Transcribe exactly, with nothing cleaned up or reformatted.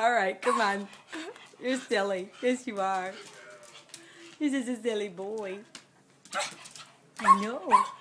All right, come on. You're silly. Yes, you are. This is a silly boy. I know.